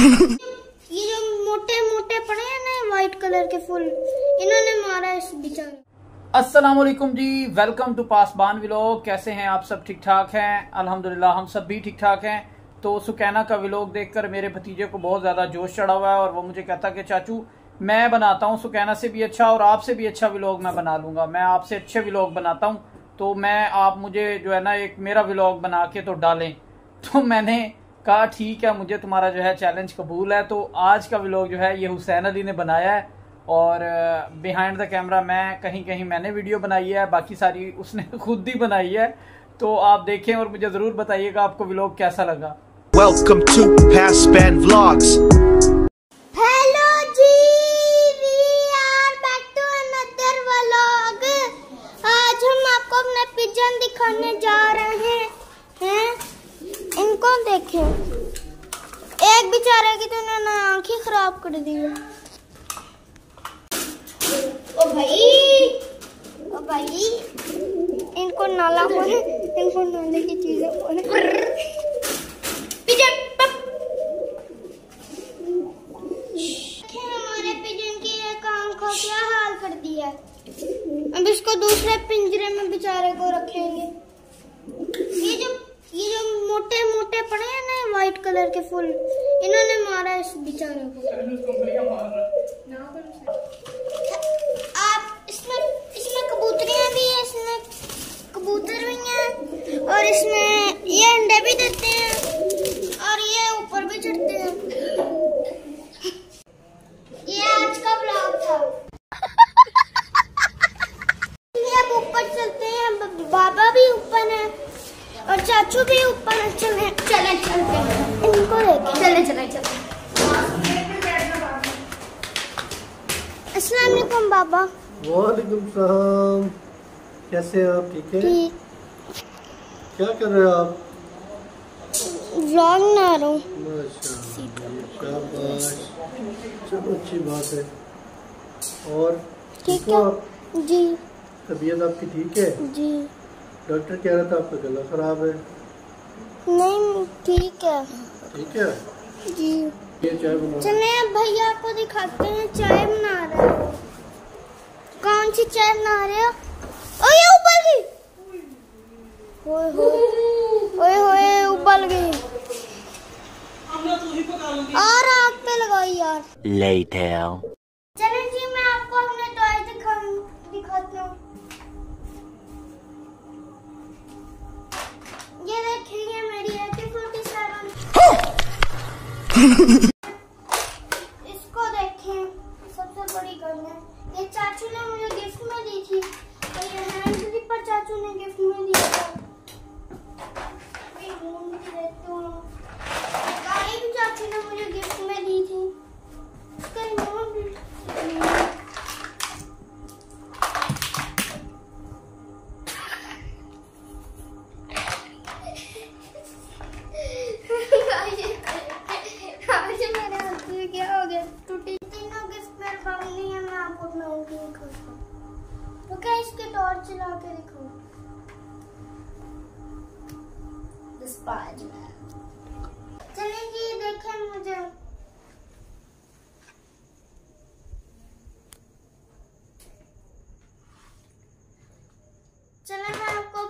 ये जो मोटे मोटे पड़े हैं ना व्हाइट कलर के फूल, इन्होंने मारा इस बेचारे। अस्सलाम वालेकुम जी, वेलकम टू पासबान व्लॉग। कैसे हैं आप सब? ठीक ठाक हैं अल्हम्दुलिल्लाह, हम सब भी ठीक ठाक हैं। तो सुकैना का व्लॉग देखकर मेरे भतीजे को बहुत ज़्यादा जोश चढ़ा हुआ है और वो मुझे कहता कि चाचू मैं बनाता हूँ सुकैना से भी अच्छा और आपसे भी अच्छा व्लॉग मैं बना लूँगा, मैं आपसे अच्छे व्लॉग बनाता हूँ, तो मैं आप मुझे जो है ना एक मेरा व्लॉग बना के तो डालें। तो मैंने कहा ठीक है, मुझे तुम्हारा जो है चैलेंज कबूल है। तो आज का व्लॉग जो है ये हुसैन अली ने बनाया है और बिहाइंड द कैमरा मैं कहीं कहीं मैंने वीडियो बनाई है, बाकी सारी उसने खुद ही बनाई है। तो आप देखें और मुझे ज़रूर बताइएगा आपको व्लॉग कैसा लगा। Welcome to Pasban Vlogs. Hello जी, we are back to another vlog. आज हम आपको अपने पिजन दिखाने जा रहे हैं। इनको देखें, एक बेचारे की तो उन्होंने आँख ही खराब कर दी है। ओ भाई इनको नाला बोले, इनको नाले की चीजें बोले। हमारे पिजन की एक आँख का क्या हाल कर दिया। अब इसको दूसरे पिंजरे में बेचारे को रखेंगे। ये जो मोटे मोटे पड़े हैं ना व्हाइट कलर के फूल, इन्होंने मारा इस बेचारे को। आप इसमें कबूतरियां भी हैं, इसमें कबूतर भी हैं और इसमें ये अंडे भी देते हैं और ये ऊपर भी चढ़ते हैं। ये आज का ब्लॉग था। अब ऊपर चलते हैं, बाबा भी ऊपर है और चाचू भी ऊपर है। चले चलते हैं, इनको देखें। चले अस्सलाम वालेकुम बाबा। वालेकुम सलाम, कैसे हैं आप? ठीक है। ठीक। क्या कर रहे हो आप? व्लॉग बना रहा हूँ। शाबाश, चलो अच्छी बात है। और ठीक हो है आप? जी। तबीयत आपकी ठीक है? जी डॉक्टर कह रहा था आपका गला खराब है। नहीं, ठीक है। ठीक है जी। ये चाय बना। चले अब भैया को दिखाते हैं, चाय बना रहे हैं। कौन सी चाय बना रहे हो? ओ ये उबल गई। ओए उबल गई। और आग पे लगाई यार। Later. चलें जी, मैं आपको अपने टॉय दिखाती हूँ। ये देखिए मेरी AK-47। इसको देखें, सबसे बड़ी गन है। ये चाचू ने मुझे गिफ्ट में दी थी और ये हैंड स्लिपर चाचू ने गिफ्ट में दिया था। गाड़ी भी चाचू ने मुझे गिफ्ट में दी थी। इसका रिमोट भी क्या हो गया, टूटी। तीनों गिफ्ट मेरे पास नहीं है, मैं आपको अपना उनकी दिखाता हूँ। तो क्या इसके टॉर्च चला के दिखाऊं? चलिए जी देखें मुझे। चले मैं आपको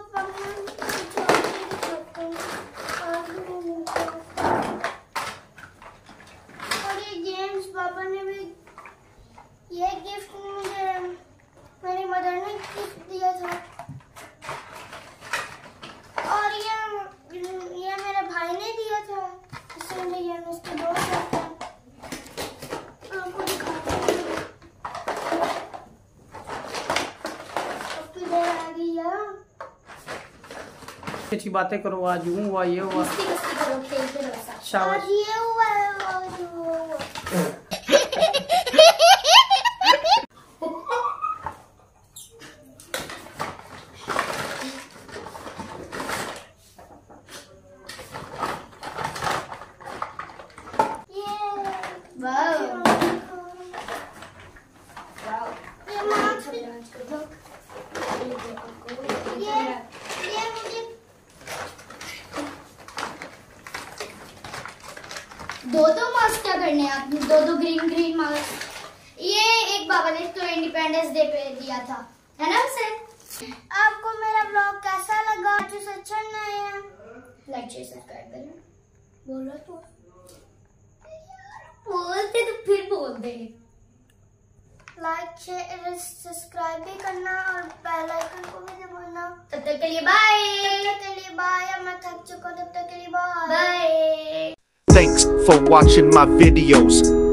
पापा ने भी ये गिफ्ट मुझे मेरी मदर ने गिफ्ट दिया था और ये मेरे भाई ने दिया था। इसलिए ये उसके दोस्त हैं। आपको दिखाते हैं। अब तो देर आ गई यार। अच्छी बातें करो, आज यूं हुआ ये हुआ। आज ये हुआ है, आज वो हुआ। दो मास्क क्या करने हैं आपने? दो ग्रीन मास्क। ये एक बाबा ने तो इंडिपेंडेंस डे पे दिया था, है ना उसे? आपको मेरा ब्लॉग कैसा लगा? जो अच्छा नए हैं लाइक शेयर सब्सक्राइब करें। बोलो तो बोलते तो फिर बोल दे। लाइक शेयर सब्सक्राइब भी करना और बेल आइकन को भी दबाना। तब तक के लिए बाय। मैं थक चुका हूं, तब तक के लिए bye. Thanks for watching my videos.